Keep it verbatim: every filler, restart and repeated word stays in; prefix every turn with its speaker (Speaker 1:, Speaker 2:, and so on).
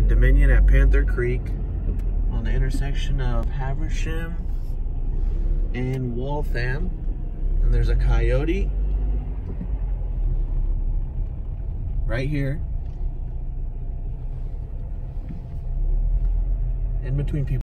Speaker 1: in Dominion at Panther Creek on the intersection of Haversham and Waltham. And there's a Coyote right here in between people.